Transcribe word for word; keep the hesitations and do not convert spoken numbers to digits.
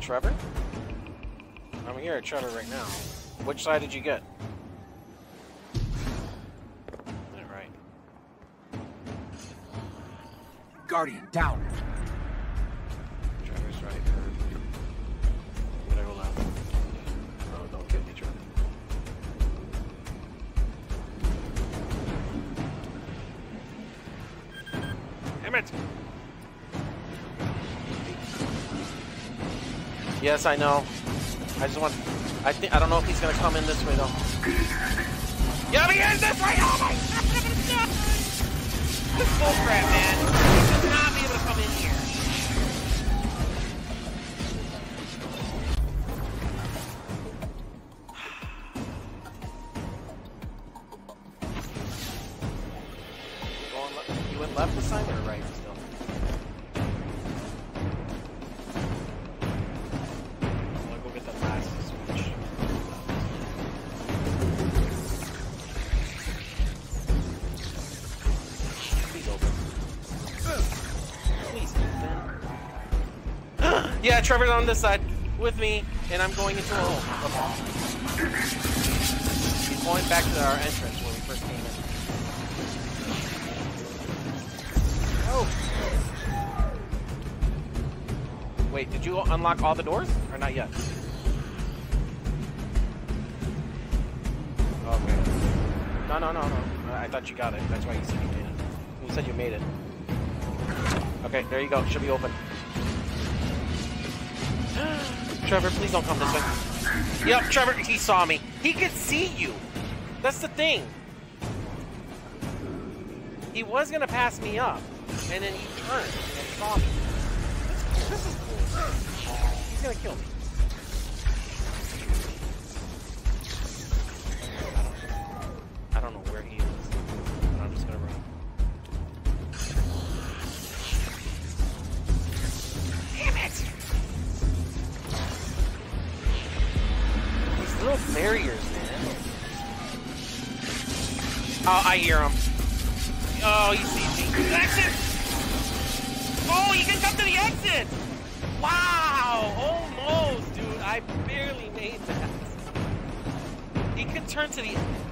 Trevor? I'm here at Trevor right now. Which side did you get? Alright. Guardian, down. Trevor's right. I'm gonna go left. Oh, don't get me, Trevor. Damn it! Yes, I know. I just want. I think I don't know if he's gonna come in this way though. Yeah, he is this way! Oh my god! This is bullcrap, man. He should not be able to come in here. Going left. You went left this time or right still? Yeah, Trevor's on this side with me, and I'm going into a hole. Okay. He's going back to our entrance where we first came in. Oh! Wait, did you unlock all the doors? Or not yet? Okay. No, no, no, no. I thought you got it. That's why you said you made it. You said you made it. Okay, there you go. Should be open. Trevor, please don't come this way. Yep, Trevor, he saw me. He could see you. That's the thing. He was gonna pass me up, and then he turned and saw me. This is cool. He's gonna kill me. I don't know where he is, but I'm just gonna run. Damn it! Little barriers, man. Oh, I hear him. Oh, he sees me. Exit! Oh, you can come to the exit! Wow! Almost, dude. I barely made that. He could turn to the